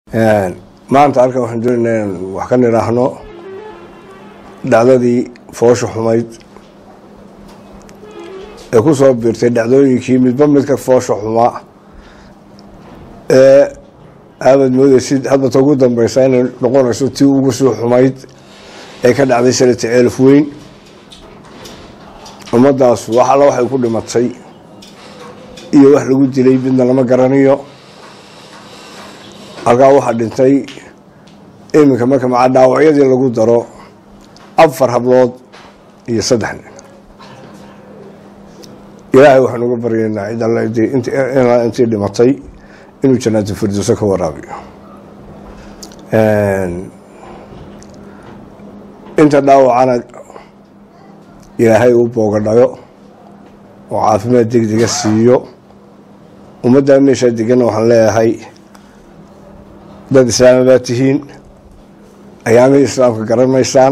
maanta halkan waxaan doonaynaa inaan wax ka nidhaahno dhacdadii foosha xumayd ee ku soo biirtay dhacdooyinkii midba midka foosha xumaa ee aabad moodaysid hadbata ugu dambaysa inay noqonayso tii ugu soo xumayd ee ka dhacday sanata ceelaf weyn ummadaas wax alla waxay ku dhimatay iyo wax lagu dilay midna lama garanayo halkaa waxaa dhintay iminka marka maca dhaawacyadii lagu daro 4 hablood iyo 3 nin ilaahay waxaan uga baryaynaa cid alla intii dhimatay inuu jannaatu firdawsa ka waraabiyo inta dhaawacana ilaahay uu boogadhayo oo caafimaad degdega siiyo ummadda meesha degan waxaan leeyahay dad islaam baa tihiin ayaamay islaamka garanaysaan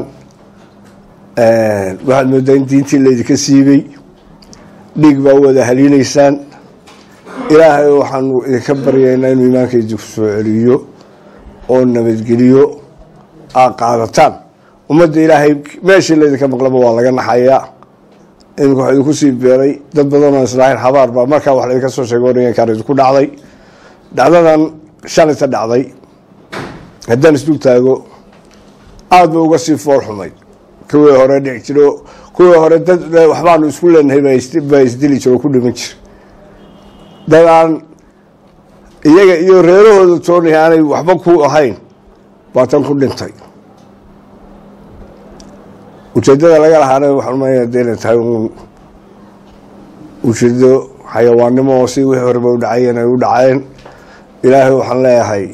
waxaad moodaa in diintii laydinka siibay dhiig baa wada haliilaysaan ilaahay waxaanu idinka baryaynaa inuu iimaanka idinku soo celiyo oo nabadgeliyo aad qaadataan ummadda ilaahay meeshii laydinka maqlaba waa laga naxayaa iminka wax idinku sii beeray dad badan oo islaahayn xabaar baa markaa wax laydinka soo sheego oranyankaan idinku dhacday dhacdadan shalayta dhacday haddaan isdul taago aad ba uga sii fool xumayd kuwii hore dhici jiro kuwii hore dad waxbaanu isku leenahay baa isdili jiro oo ku dhiman jira dad aan iyaga iyo reerahooda toonaya aanay waxba ku ahayn baa tan ku dhintay ujeeddada laga lahaana waxaan umaynaya de inay tahay uun ujeeddo xayawaannimo oo si wixii horeba u dhacayeen ay u dhaceen ilaahay waxaan leeyahay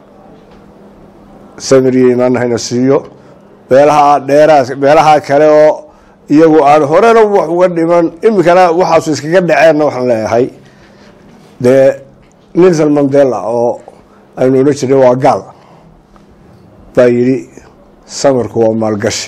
samir iyo iimaan hayna siiyo beelaha kale oo iyagu aan horena wax uga dhiman iminkana waxaasu iskaga dhaceenna waxaan leeyahay dee Nelson Mandela oo aynu odhan jirnay waa gaal baa yidhi samirku waa maalgashi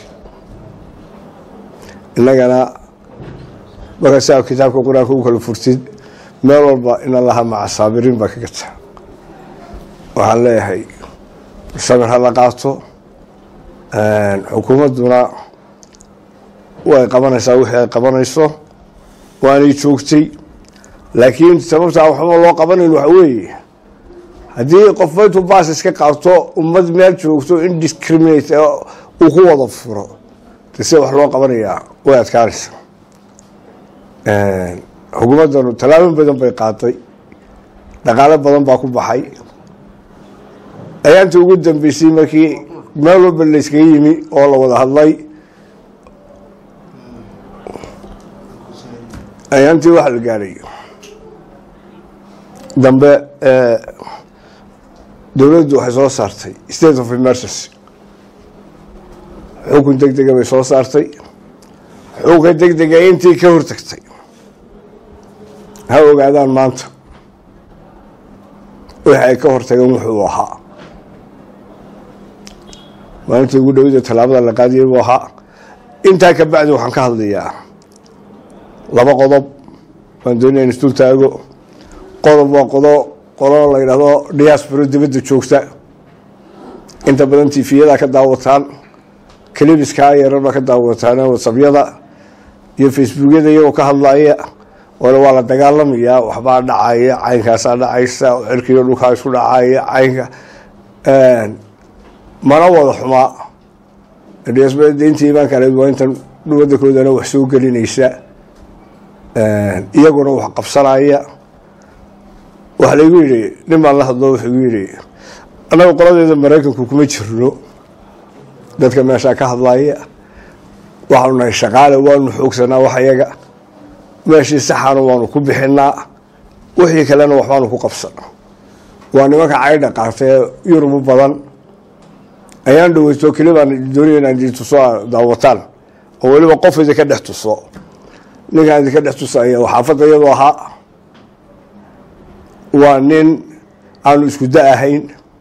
innagana marka saa kitaabka qur-aanka u kala furtid meel walba in allaha maca saabiriin baa ka gata waxaan leeyahay samir ha la qaato xukuumadduna way qabanaysaa wixii ay qabanayso waanay joogtay laakiin sababtaa waxba loo qabanayn waxa weeye haddii qofba intuu baas iska qaato ummad meel joogto indiscriminate uu ku wada furo de sida wax loo qabanayaa way adkaanaysa xukuumaddanu tallaabo badan bay qaaday dhaqaalo badan baa ku baxay ayaantii ugu dambeysay markii meel walba la iskaga yimi oo la wada hadlay ayaantii waxa la gaadhay dambe dowladdu waxay soo saartay state of emergency xukun degdega bay soo saartay xukunka degdega intii ka hortagtay ha ogaadaan maanta wixii ay ka hortageen wuxuu ahaa maalintii ugu dhowda tallaabada la qaadiyay buu ahaa intaa ka bacdi waxaan ka hadlayaa 2 qodob waan doonaya in isdul taago qodob waa qolo la yidhaahdo diaspora dibadda joogta inta badan tifiyada ka daawataan clipskaa yarana ka daawataan whatsappyada iyo facebookyada iyagoo ka hadlaya wala waa la dagaalamayaa waxbaa dhacaya caynkaasaa dhacaysa cirkiyo dhulkaa isku dhacaya caynka mana wada xumaa diaspora intii imaan kale waa intan waddankoodana wax soo gelinaysa iyaguna wax qabsanaya waxa laygu yidhi nin baan la hadlo wuxuu igu yidhi annaga qoladeeda maraykanku kuma jirno dadka meeshaa ka hadlaya waxaanu nahay shaqaale waanu xoogsanaa wax iyaga meeshii saxaana waanu ku bixinaa wixii kalena waxbaanu ku qabsana waa nimanka caydha qaatee yurubu badan ayaan dhaweysto keli baan doonaya inaan idin tuso daawataan oo weliba qof idinka dhex tuso ninkaan idinka dhex tusaya xaafadda iyadoo ahaa waa nin aanu isku da ahayn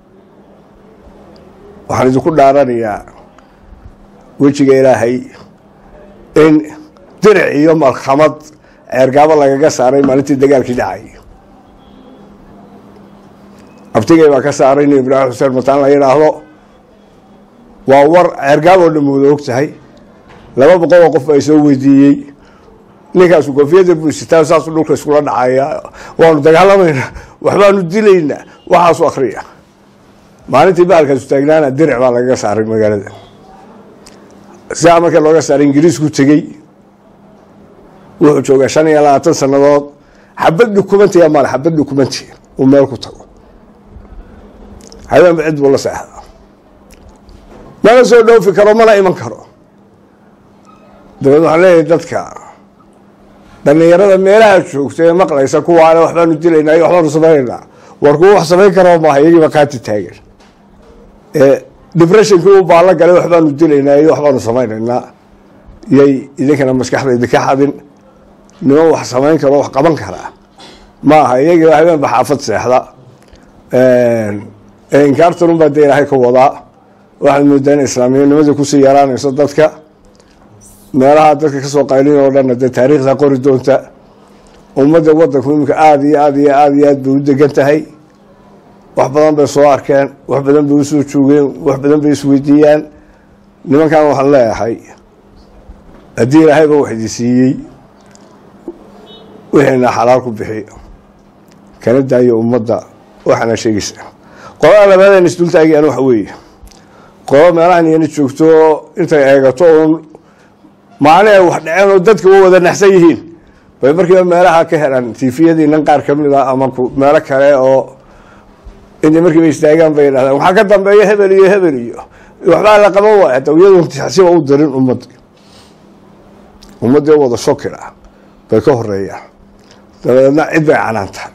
waxaan idinku dhaaranayaa wejiga ilaahay in diric iyo malkamad ceergaabo lagaga saaray maalintii dagaalkii dhacay abtigay baa ka saaray in Ibraahim Xuseen Mataan la yiraahdo waa war ergaab oo dhammaad og tahay 200 qof ay soo weydiiyay ninkaas koofiyada bulshada saas dhulka isku la dhacaya waanu dagaalamayna waxbaanu dilayna waxaas u akhriya maalintii baalkaas taagnaana diric baa laga saaray magaalada saa marka looga saaray Ingiriisku tagay wuxuu joogaa 25 sanadood xabad dukumenti ama xabad dukumenti oo meel ku tago هذا بعد والله سهل ما نسوي في كرو ما إيمان كرو دلوا عليه دتك لأن يرى ميلاد شو كتير مقلة يسكوا على واحد نديلنا يحضروا صباينا وركوا صباي كرو ما هيجي مكان تتاجر ديبريشن كوا بالله قال واحد نديلنا يحضروا صباينا يي إذا كان مسكح إذا كحد نروح صباين كرو قبل كرا ما هيجي واحد بحافظ سهلة إن كارتون بدي راح يكوضع واحد من الدين الإسلاميين نماذج كوسي يران يصدقك ما راح تذكر سوق قايلين ولا ندى تاريخ ذكر الدونتا ومدى وضعك منك عادي بود جنتهي وحبذا بصوار كان وحبذا بوسود شوين وحبذا بسويديان لما كانوا حلا حي الدين هاي بواحد يسيي وإحنا حلالكم بحي كانت داية ومدى وإحنا شيء قرآن هذا نسدول تاجي أنا وحوي قرآن ما راني يعني شفتو أنت أجتون معنا واحد عين ودتك هو ذا نحسيهين فيبرك ما راح كهران في دي ننقر كمل أمامكم ما لك هلا أو إني مركب يستاجان بين هذا وحكتم بيه هبلي وحنا على قبوا حتى ويدهم تحسبوا أودرين أمتي وضع شكرا بكهرية ترى عد عنانتها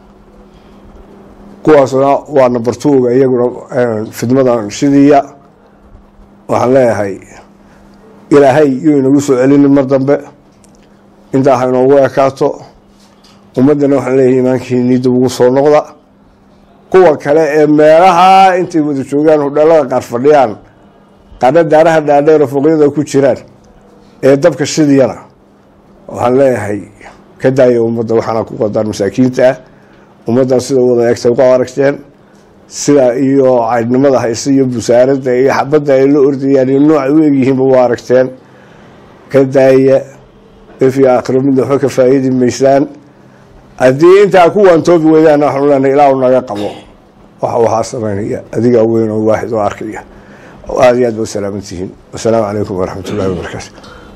kuwaasna waa number 2 iyaguna fidmadan shidiya waxaan leeyahay ilaahay inuu soo celin mar dambe inta ay noogu ekaato ummadana waxaan leeyahay iimaankiina dib ugu soo noqda kuwa kale ee meelaha intii wada joogaan hudhalada qaar fadhiyaan qada daaraha dhaadheer fooqyada ku jiraan ee dabka shidiyana waxaan leeyahay ka daayo ummadda waxana ku qadar masaakiinta ummadda sida wada eegtay ku aragteen sida iyo caydnimada haysa iyo busaaradda iyo xabadda ay la ordayaan nooc u egyihiin buu aragteen ka daaya fi aakhir mid waxa ka faa'iido meeshaan adii inta ku wantoobi weeyaan waxaan leenahay ilaahu naga qabo waxa sameynaya adiga weyn oo waaxid oo arkaya aad iyo aad u salaamantihiin assalaamu calaykum waraxmatullaahi wabarakaatuh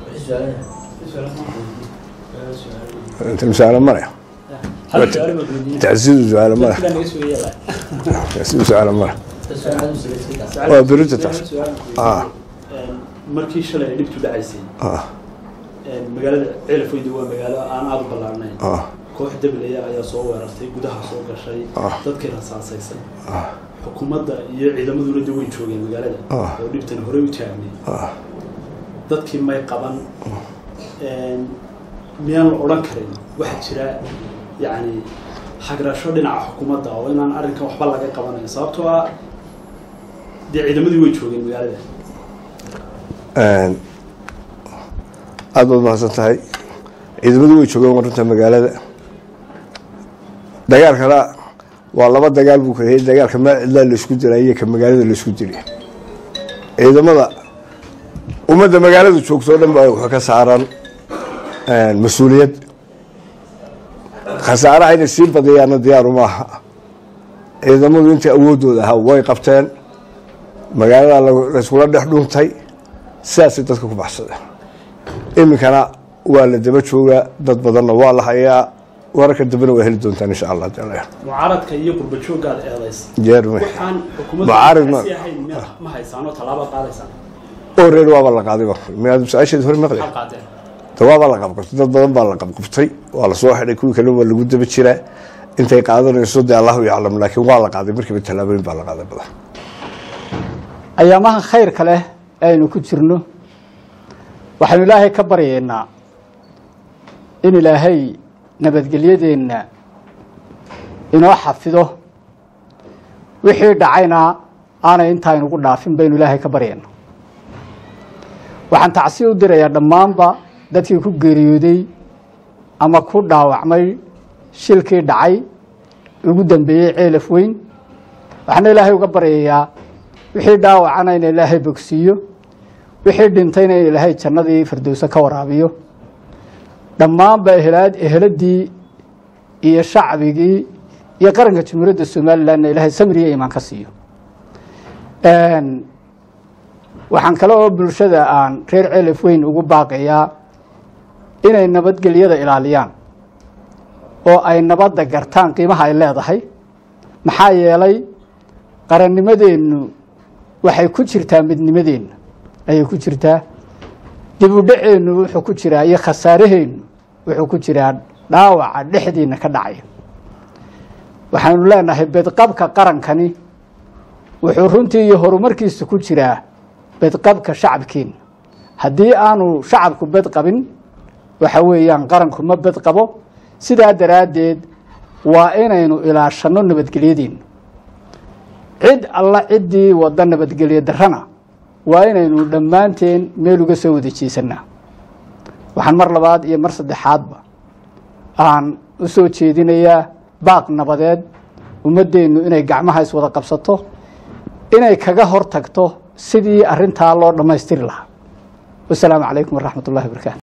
انت مسألة مرة تعزيز على مرة تعزيز على مرة وبرد تعز markii shalay dhibtu dhacaysay magaalada Ceelfoyd waa magaalo aan aad u ballaaranay koox dabalaya ayaa soo weerartay gudaha soo gashay dadkii rasaasaysan xukuumadda iyo ciidamaduna way joogeen magaalada oo dhibtan hore u taagnay dadkii may qaban miyaan oran karin waxa jira yani xagrasho dhinaca xukuumadda oo inaan arrinkan waxba laga qabanayn sababtoo ah ciidamadii way joogeen magaalada aad u mahadsantahay ciidamadu way joogeen warinta magaalada dagaalkana waa laba dagaal buu kaleeyay dagaalka ma cidla la isku diray ka magaalada la isku diray ciidamada ummadda magaalada joogto dhan baa waxa ka saaran mas'uuliyad khasaaraha inay sii badiyaan diyaar uma aha ciidamadu inta awoodooda ah way qabteen magaalada la isku dhex dhuntay siyaasi dadka ku baxsadeen imikana waa la daba jooga dad badanna waa la hayaa wararka dibna way heli doontaan insha Allah taala mucaaradka iyo qurba joogaad eedays jeerme waxaan xukuumadda ma haysaano talaabo qaadaysan oo reer waa la qaaday ma su'aasheed hor maqlay tawaaba la qabqabtay dad badan baa la qabqabtay waa la soo xidhay kuwa kale waa lagu daba jiraa intay qaadanayso Allahu yaclam laakiin waa la qaaday markii talaabooyin baa la qaaday badan ayaamaha khayrka leh aynu ku jirno waxaan ilaahay ka baryeynaa in ilaahay nabadgelyadeena inoo xafido wixii dhacayna aanay inta aynu ku dhaafin baynu ilaahay ka baryeynaa waxaan tacsiyo u dirayaa dhammaanba dadkii ku geeriyooday ama ku dhaawacmay shilkii dhacay ugu dambeeyay Ceelfoyd waxaana ilaahay uga baryayaa wixii dhaawacana in ilaahay bogsiiyo wixii dhintayna in ilaahay jannadii firdowsa ka waraabiyo dhammaanba eheladii iyo shacbigii iyo qaranka jamhuuriyadda somalilandna ilaahay samri iyo iimaan ka siiyo waxaan kale oo bulshada aan reer Ceelaf Weyn ugu baaqayaa inay nabadgelyada ilaaliyaan oo ay nabadda gartaan qiimaha ay leedahay maxaa yeelay qarannimadeennu waxay ku jirtaa midnimadeenna ayay ku jirtaa dib u dhaceennu wuxuu ku jiraa iyo khasaaraheennu wuxuu ku jiraa dhaawaca dhexdiina ka dhacay waxaanu leenahay bedqabka qarankani wuxuu runtii iyo horumarkiisa ku jiraa bedqabka shacabkiina haddii aanu shacabku bedqabin waxa weeyaan qaranku ma bedqabo sidaa daraaddeed waa inaynu ilaashano nabadgelyadiina cid alla ciddii wadda nabadgelyo darrana waa inaynu dhammaanteen meel uga soo wada jeesanaa waxaan mar labaad iyo mar saddexaadba aan u soo jeedinayaa baaq nabadeed ummaddeennu inay gacmaha iswada qabsato inay kaga hor tagto sidii arrintaa loo dhammaystiri lahaa wasalaamu calaykum waraxmat ullahi wabarakaatu